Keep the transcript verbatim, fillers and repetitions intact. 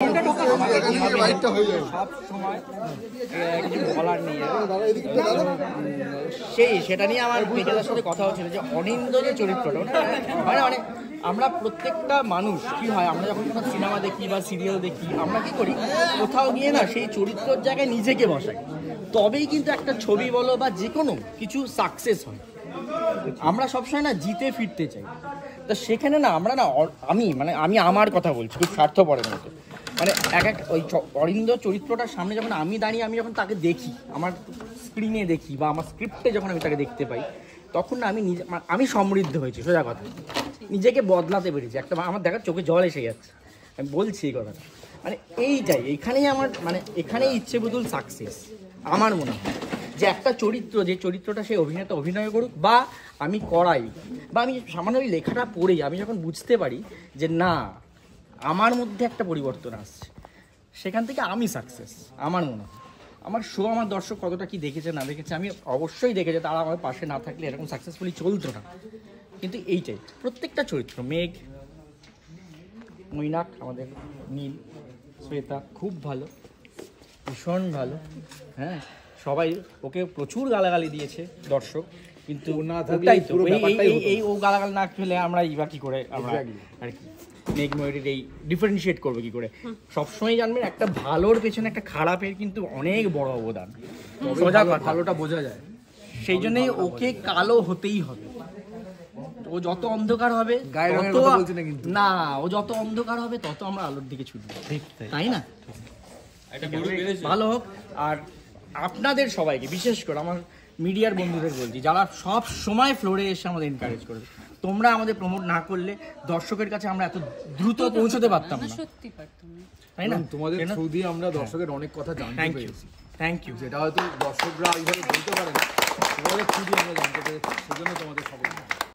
সব সময় কিছু বলার নেই সেই সেটা নিয়ে আমার মেয়েটার সাথে কথা হচ্ছিল যে অনিন্দ যে চরিত্রটা মানে অনেক আমরা প্রত্যেকটা মানুষ কি হয় আমরা যখন কোনো সিনেমা দেখি বা সিরিয়াল দেখি আমরা কি করি কোথাও গিয়ে না সেই চরিত্রের জায়গায় নিজেকে বসাই তবেই কিন্তু একটা ছবি বলো বা যে কোনো কিছু সাকসেস হয় আমরা সবসময় না জিতে ফিরতে চাই তো সেখানে না আমরা না আমি মানে আমি আমার কথা বলছি খুব স্বার্থপরের মতো মানে এক এক ওই অরিন্দ চরিত্রটার সামনে যখন আমি দাঁড়িয়ে আমি যখন তাকে দেখি আমার স্ক্রিনে দেখি বা আমার স্ক্রিপ্টে যখন আমি তাকে দেখতে পাই তখন না আমি নিজে আমি সমৃদ্ধ হয়েছি সোজা কথা নিজেকে বদলাতে পেরেছি একটা আমার দেখার চোখে জল এসে যাচ্ছে আমি বলছি এই কথাটা মানে এইটাই এইখানেই আমার মানে এখানেই ইচ্ছে বদল সাকসেস আমার মনে হয় যে একটা চরিত্র যে চরিত্রটা সেই অভিনেতা অভিনয় করুক বা আমি করাই বা আমি সামান্য ওই লেখাটা পড়েই আমি যখন বুঝতে পারি যে না আমার মধ্যে একটা পরিবর্তন আসছে সেখান থেকে আমি সাকসেস আমার মনে হয় আমার শো আমার দর্শক কতটা কি দেখেছে না দেখেছে আমি অবশ্যই দেখেছি তারা আমার পাশে না থাকলে এরকম সাকসেসফুলি চলতো না কিন্তু এইটাই প্রত্যেকটা চরিত্র মেঘ মৈনাক আমাদের নীল শ্বেতা খুব ভালো ভীষণ ভালো হ্যাঁ সবাই ওকে প্রচুর গালাগালি দিয়েছে দর্শক কিন্তু ওটাই তো এই ও গালাগালি না খেলে আমরা ইবা কি করে আমরা আর কি মেঘ ময়ূরীর এই ডিফারেন্সিয়েট করবো কি করে সবসময় জানবেন একটা ভালোর পেছনে একটা খারাপের কিন্তু অনেক বড় অবদান সোজা ভালোটা বোঝা যায় সেই জন্যই ওকে কালো হতেই হবে ও যত অন্ধকার হবে না ও যত অন্ধকার হবে তত আমরা আলোর দিকে ছুটবো তাই না ভালো হোক আর আপনাদের সবাইকে বিশেষ করে আমার মিডিয়ার বন্ধুদের বলছি যারা সব সময় ফ্লোরে এসে আমাদের এনকারেজ করবে তোমরা আমাদের প্রমোট না করলে দর্শকের কাছে আমরা এত দ্রুত পৌঁছতে পারতাম না সত্যি পারতাম না তাই না তোমাদের থ্রু দিয়ে আমরা দর্শকের অনেক কথা জানতে পেরেছি থ্যাংক ইউ যেটা হয়তো দর্শকরা এইভাবে বলতে পারে না তোমাদের থ্রু দিয়ে আমরা জানতে পেরেছি সেজন্য তোমাদের সবাই